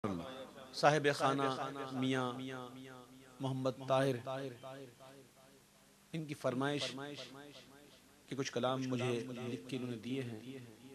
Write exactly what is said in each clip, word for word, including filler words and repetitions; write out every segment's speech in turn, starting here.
صاحب خانہ میاں محمد طاہر ان کی فرمائش کہ کچھ کلام مجھے لکھ کے انہوں نے دیے ہیں،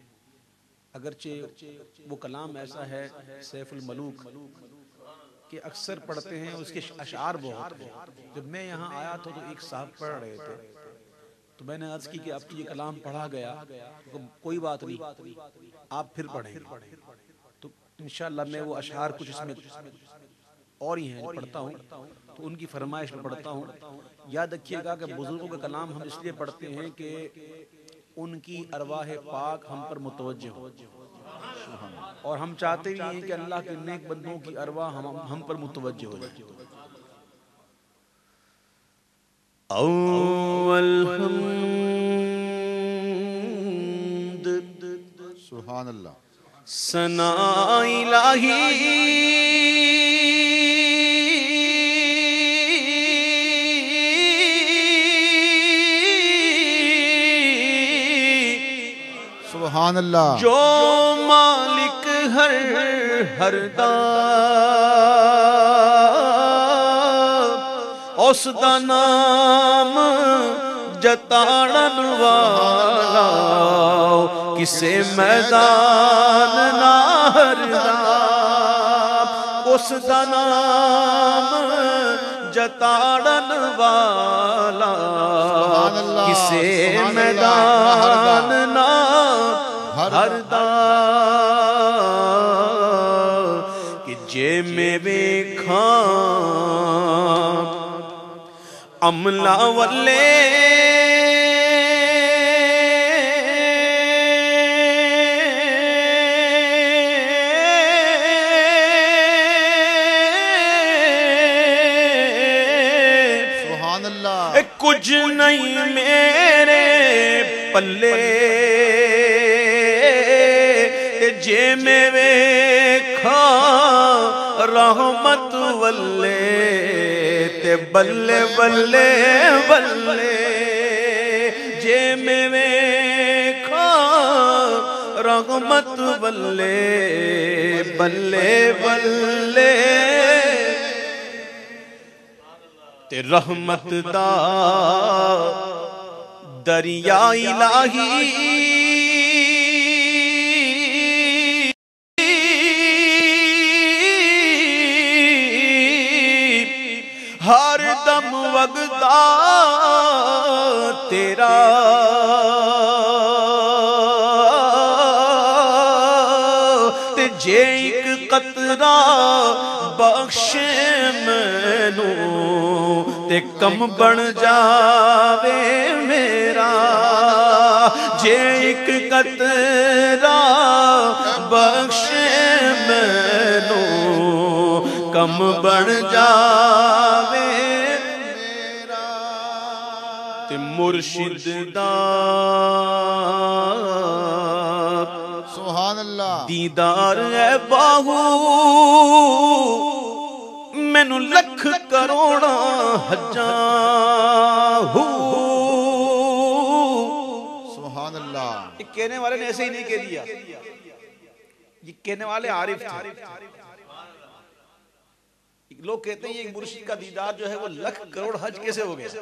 اگرچہ وہ کلام ایسا ہے سیف الملوک کہ اکثر پڑھتے ہیں، اس کے اشعار بہت ہیں۔ جب میں یہاں آیا تھا تو ایک صاحب پڑھ رہے تھے تو میں نے عرض کی کہ آپ کی یہ کلام پڑھا گیا، کوئی بات نہیں آپ پھر پڑھیں گے، تو انشاءاللہ میں وہ اشعار کچھ اس میں اور ہی ہیں جو پڑھتا ہوں تو ان کی فرمائش میں پڑھتا ہوں۔ یاد رکھیے گا کہ بزرگوں کا کلام ہم اس لیے پڑھتے ہیں کہ ان کی ارواح پاک ہم پر متوجہ ہو، اور ہم چاہتے بھی ہیں کہ اللہ کے نیک بندوں کی ارواح ہم ہم پر متوجہ ہو جائے۔ اول حمد سبحان اللہ، ثنا الہی سبحان اللہ، جو مالک ہر ہر دا اس دا نام جتاڑن والا کسے میدان نہ ہردا، اس دا نام جتاڑن والا کسے میدان نہ ہردا، کہ جے میں ویکھاں عملہ والے سبحان اللہ، کچھ نہیں میرے پلے جے میں ویکھاں رحمت والے تے بلے بلے بلے، جے میں ویکھاں رحمت والے بلے بلے، تے رحمت دا دریا الہی ہر دم وگدا تیرا، تے جے ایک قطرہ بخشے مینوں تے کم بن جاوے میرا، جے ایک قطرہ بخشے مینوں کم بن جاوے میرا، تے مرشد دا سبحان اللہ، دیدار اے باہو مینوں لکھ کروڑا حجاں ہو۔ سبحان اللہ، یہ کہنے والے نے ایسے ہی نہیں کہہ دیا، یہ کہنے والے عارف تھے۔ لوگ کہتے ہیں یہ مرشد کا دیدار جو ہے وہ لکھ کروڑ حج کیسے ہو گیا؟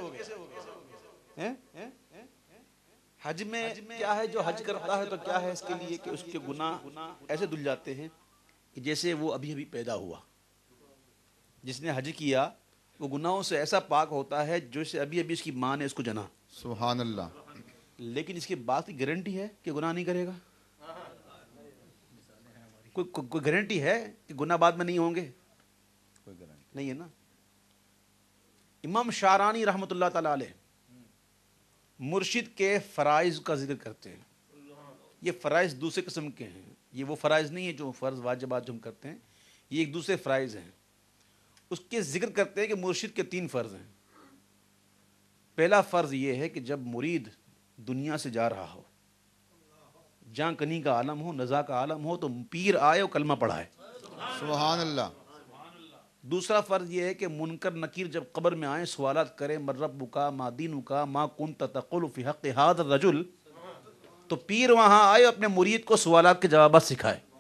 حج میں کیا ہے؟ جو حج کرتا ہے تو کیا ہے اس کے لیے کہ اس کے گناہ ایسے دھل جاتے ہیں کہ جیسے وہ ابھی ابھی پیدا ہوا۔ جس نے حج کیا وہ گناہوں سے ایسا پاک ہوتا ہے جو سے ابھی ابھی اس کی ماں نے اس کو جنا۔ سبحان اللہ، لیکن اس کے بعد کی گارنٹی ہے کہ گناہ نہیں کرے گا؟ کوئی کوئی گارنٹی ہے کہ گناہ بعد میں نہیں ہوں گے؟ نہیں ہے نا۔ امام شارانی رحمۃ اللہ تعالی علیہ مرشد کے فرائض کا ذکر کرتے ہیں۔ یہ فرائض دوسرے قسم کے ہیں، یہ وہ فرائض نہیں ہے جو فرض واجبات جو ہم کرتے ہیں، یہ ایک دوسرے فرائض ہیں۔ اس کے ذکر کرتے ہیں کہ مرشد کے تین فرض ہیں۔ پہلا فرض یہ ہے کہ جب مرید دنیا سے جا رہا ہو، جاں کنی کا عالم ہو، نزا کا عالم ہو، تو پیر آئے اور کلمہ پڑھائے۔ سبحان اللہ، دوسرا فرض یہ ہے کہ منکر نکیر جب قبر میں آئیں سوالات کریں من ربک ما دینک ما کنت تقول فی حق ھذا الرجل، تو پیر وہاں آئے اپنے مرید کو سوالات کے جوابات سکھائے۔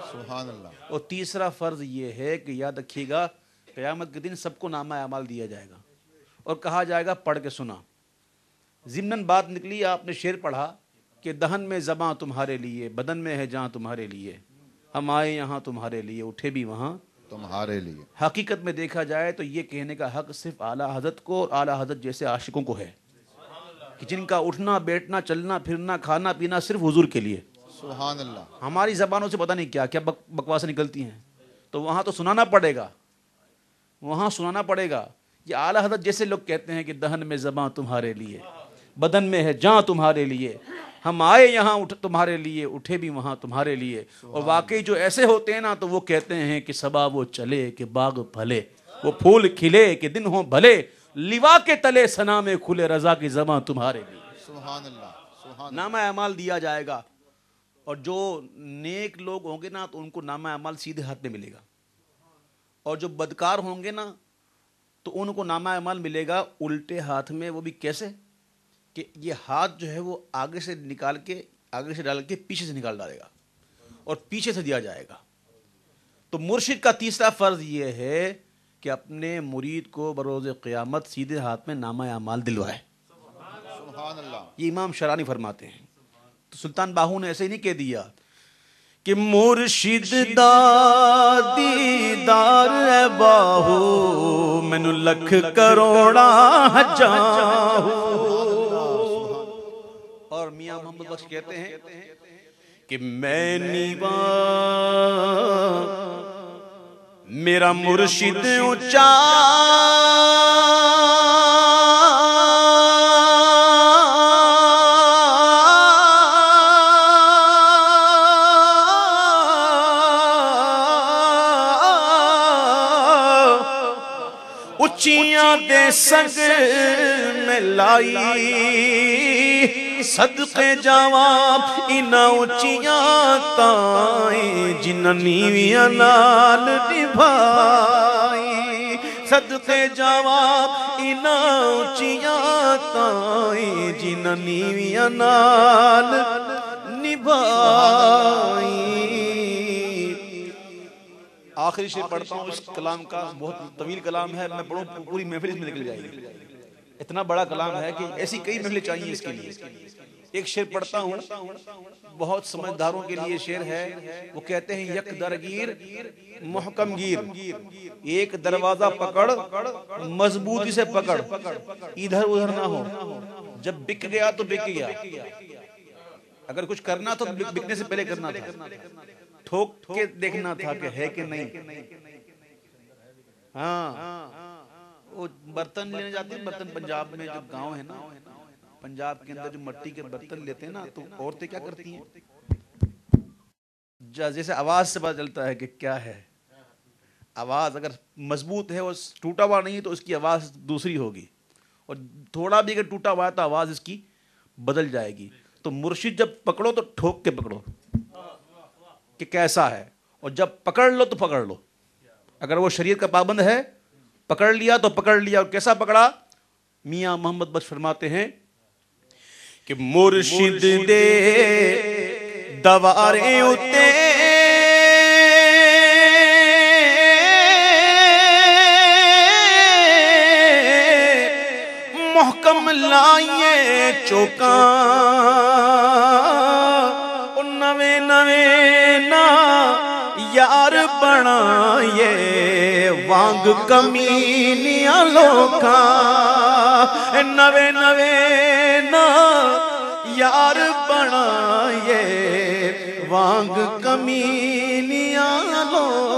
سبحان اللہ. اور تیسرا فرض یہ ہے کہ یاد رکھیے گا قیامت کے دن سب کو نامہ اعمال دیا جائے گا اور کہا جائے گا پڑھ کے سنا. ضمناً بات نکلی، آپ نے شعر پڑھا کہ دہن میں زباں تمہارے لیے، بدن میں ہے جاں تمہارے لیے، ہم آئے یہاں تمہارے لیے، اٹھے بھی وہاں تمہارے لیے. حقیقت میں دیکھا جائے تو یہ کہنے کا حق صرف اعلیٰ حضرت کو اور اعلیٰ حضرت جیسے عاشقوں کو ہے کہ جن کا اٹھنا بیٹھنا چلنا پھرنا کھانا پینا صرف حضور کے لیے. سبحان اللہ. ہماری زبانوں سے پتہ نہیں کیا کیا بک بکواسیں نکلتی ہیں. تو وہاں تو سنانا پڑے گا، وہاں سنانا پڑے گا. یہ اعلیٰ حضرت جیسے لوگ کہتے ہیں کہ دہن میں زباں تمہارے لیے، بدن میں ہے جاں تمہارے لیے، ہم آئے یہاں اٹھ تمہارے لیے، اٹھے بھی وہاں تمہارے لیے. اور واقعی جو ایسے ہوتے ہیں نا تو وہ کہتے ہیں کہ صبا وہ چلے کہ باغ پھلے، وہ پھول کھلے کہ دن ہوں بھلے، لیوا کے تلے ثنا میں کھلے رضا کی زباں تمہارے لیے. سبحان اللہ. سبحان نامہ اعمال دیا جائے گا اور جو نیک لوگ ہوں گے نا تو ان کو نامہ اعمال سیدھے ہاتھ میں ملے گا، اور جو بدکار ہوں گے نا تو ان کو نامہ اعمال ملے گا الٹے ہاتھ میں. وہ بھی کیسے کہ یہ ہاتھ جو ہے وہ آگے سے نکال کے آگے سے ڈال کے پیچھے سے نکال ڈالے گا اور پیچھے سے دیا جائے گا. تو مرشد کا تیسرا فرض یہ ہے کہ اپنے مرید کو بروز قیامت سیدھے ہاتھ میں نامہ اعمال دلوائے. سبحان اللہ. یہ امام شرانی فرماتے ہیں. تو سلطان باہو نے ایسے ہی نہیں کہہ دیا کہ مرشد دا دیدار اے باہو مینوں لکھ کروڑا جاہو. اور میاں محمد بخش کہتے ہیں کہ میں نیوا میرا مرشد اونچا اچیاں دے سنگ میں لائی صدقے جواب انہاں اچیاں تائیں جنہاں نیویاں نال نبھائی. صدقے جواب انہاں اچیاں تائیں جنہاں نیویاں نال نبھائی. آخری شعر پڑھتا ہوں اس کلام کا، بہت طویل کلام ہے، میں پڑھوں پوری محفل اس میں نکل جائے گی. اتنا بڑا کلام ہے کہ ایسی کئی محفلیں چاہیے اس کے لیے. ایک شعر پڑھتا ہوں، بہت سمجھداروں کے لیے شعر ہے. وہ کہتے ہیں یک درگیر محکم گیر، ایک دروازہ پکڑ مضبوطی سے پکڑ، ادھر ادھر نہ ہو، جب بک گیا تو بک گیا. اگر کچھ کرنا تو بکنے سے پہلے کرنا تھا، ٹھوک کے دیکھنا تھا کہ ہے کہ نہیں. ہاں وہ برتن لینے جاتے ہیں، برتن پنجاب میں جو گاؤں ہے نا، پنجاب کے اندر جو مٹی کے برتن لیتے ہیں نا تو عورتیں کیا کرتی ہیں، جیسے آواز سے پتہ چلتا ہے کہ کیا ہے. آواز اگر مضبوط ہے، وہ ٹوٹا ہوا نہیں تو اس کی آواز دوسری ہوگی، اور تھوڑا بھی اگر ٹوٹا ہوا ہے تو آواز اس کی بدل جائے گی. تو مرشد جب پکڑو تو ٹھوک کے پکڑو کہ کیسا ہے، اور جب پکڑ لو تو پکڑ لو. اگر وہ شریعت کا پابند ہے پکڑ لیا تو پکڑ لیا. اور کیسا پکڑا؟ میاں محمد بخش فرماتے ہیں کہ مرشد دے دوارے اتے محکم لائیے چوکاں، نوے نوے نا یار بنائیے وانگ کمینیاں لوکاں، نوے نوے نا یار بنائیے وانگ کمینیاں لوکاں.